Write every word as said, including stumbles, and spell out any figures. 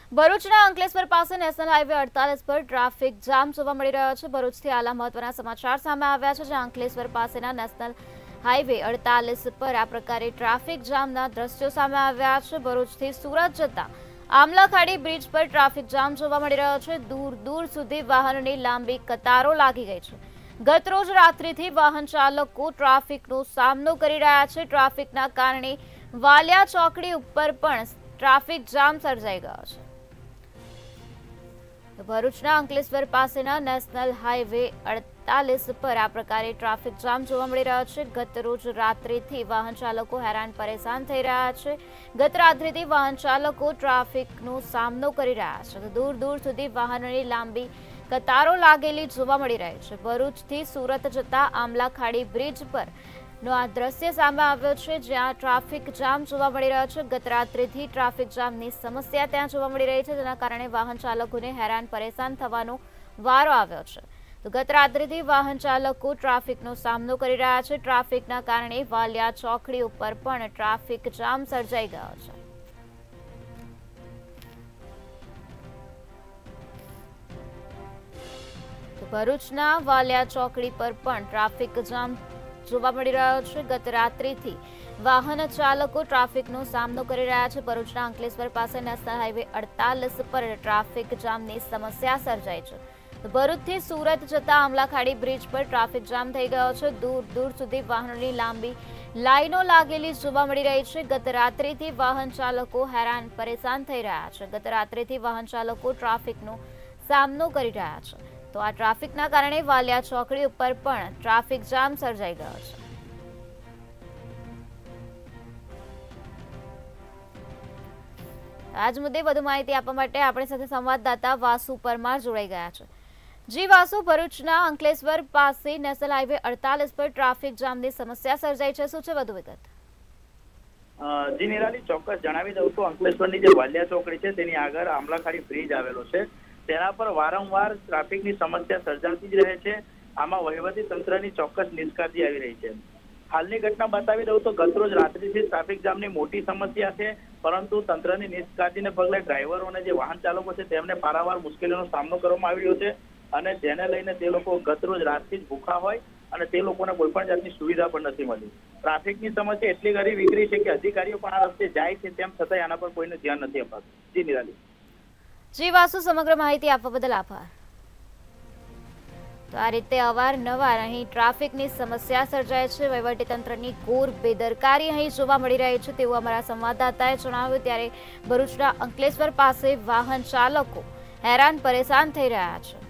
ભરૂચના અંકલેશ્વર પાસે national highway અડતાલીસ પર ટ્રાફિક જામ જોવા મળી રહ્યો છે। ભરૂચથી હાલ મહત્વના સમાચાર સામે આવ્યા છે, જ્યાં અંકલેશ્વર પાસેના નેશનલ હાઈવે અડતાલીસ પર આ પ્રકારે ટ્રાફિક જામના દ્રશ્યો સામે આવ્યા છે। ભરૂચથી સુરત જતા આમલાખાડી બ્રિજ પર ટ્રાફિક જામ જોવા મળી રહ્યો છે। દૂર દૂર સુધી વાહનોની લાંબી કતારો લાગી ગઈ છે। ગતરોજ રાત્રિથી વાહન ચાલકો ટ્રાફિકનો સામનો કરી રહ્યા છે। ટ્રાફિકના કારણે વાલિયા ચોકડી ઉપર પણ ટ્રાફિક જામ સર્જાઈ ગયો છે। ભરૂચના અંકલેશ્વર પાસેના નેશનલ હાઈવે અડતાલીસ પર આ પ્રકારે ટ્રાફિક જામ જોવા મળી રહ્યો છે। ગત રોજ રાત્રિથી વાહન ચાલકો હેરાન પરેશાન થઈ રહ્યા છે। ગત રાત્રિથી વાહન ચાલકો ટ્રાફિકનો સામનો કરી રહ્યા છે, તો દૂર દૂર સુધી વાહનોની લાંબી કતારો લાગેલી જોવા મળી રહી છે। ભરૂચથી સુરત જતા આમલાખાડી બ્રિજ પર નો આ દ્રશ્ય સામે આવ્યો છે, જ્યાં ટ્રાફિક જામ જોવા મળી રહ્યો છે। ગત રાત્રિથી ટ્રાફિક જામની સમસ્યા ત્યાં જોવા મળી રહી છે, જેના કારણે વાહન ચાલકોને હેરાન પરેશાન થવાનો વારો આવ્યો છે। તો ગત રાત્રિથી વાહન ચાલકો ટ્રાફિકનો સામનો કરી રહ્યા છે। ટ્રાફિકના કારણે વાલિયા ચોકડી ઉપર પણ ટ્રાફિક જામ સર્જાઈ ગયો છે। તો ભરૂચના વાલિયા ચોકડી પર પણ ટ્રાફિક જામ જોવા મળી રહ્યો છે। ગત રાત્રિથી વાહન ચાલકો ટ્રાફિકનો સામનો કરી રહ્યા છે। ભરૂચના અંકલેશ્વર પાસે નેશનલ હાઈવે અડતાલીસ પર ટ્રાફિક જામની સમસ્યા સર્જાઈ છે। ભરૂચથી સુરત જતા આમલાખાડી બ્રિજ પર ટ્રાફિક જામ થઈ ગયો છે। દૂર દૂર સુધી વાહનોની લાંબી લાઈનો લાગેલી જોવા મળી રહી છે। ગત રાત્રિથી વાહન ચાલકો હેરાન પરેશાન થઈ રહ્યા છે। ગત રાત્રિથી વાહન ચાલકો ટ્રાફિકનો સામનો કરી રહ્યા છે। તો આ ટ્રાફિકના કારણે વાલિયા ચોકડી ઉપર પણ ટ્રાફિક જામ સર્જાઈ ગયો છે। આજ મુદ્દે વધુ માહિતી આપવા માટે આપણી સાથે સંવાદદાતા વાસુ પરમાર જોડાઈ ગયા છે। જી વાસુ, ભરૂચના અંકલેશ્વર પાસે નેશનલ હાઈવે અડતાલીસ પર ટ્રાફિક જામની સમસ્યા સર્જાઈ છે, શું છે વધુ વિગત? જી નિરાલી, ચોક્કસ જણાવી દઉં તો અંકલેશ્વરની જે વાલિયા ચોકડી છે તેની આગળ આમલાખાડી બ્રિજ આવેલો છે, તેના પર વારંવાર ટ્રાફિકની સમસ્યા સર્જાતી જ રહે છે। આમાં વહીવટી તંત્રની ચોક્કસ નિષ્કાળજી આવી રહી છે। હાલની ઘટના બતાવી દઉં તો ગતરોજ રાત્રિથી ટ્રાફિક જામની મોટી સમસ્યા છે, પરંતુ તંત્રની નિષ્કાળજીને પગલે ડ્રાઈવરો અને જે વાહન ચાલકો છે તેમને પારાવાર મુશ્કેલીનો સામનો કરવામાં આવી રહ્યો છે, અને જેને લઈને તે લોકો ગતરોજ રાતથી જ ભૂખા હોય અને તે લોકોને કોઈ પણ જાતની સુવિધા પણ નથી મળી। ટ્રાફિકની સમસ્યા એટલી ઘણી વિકરી છે કે અધિકારીઓ પણ આ રસ્તે જાય છે, તેમ છતાંય આના પર કોઈને ધ્યાન નથી અપાતું। જી નિરાલી। જી વાસુ, સમગ્ર માહિતી આપવા બદલ આભાર। તો આ રીતે અવારનવાર અહીં ટ્રાફિકની સમસ્યા સર્જાય છે, વહીવટીતંત્રની ઘોર બેદરકારી અહીં જોવા મળી રહી છે તેવું અમારા સંવાદદાતાએ જણાવ્યું। ત્યારે ભરૂચના અંકલેશ્વર પાસે વાહન ચાલકો હેરાન પરેશાન થઈ રહ્યા છે।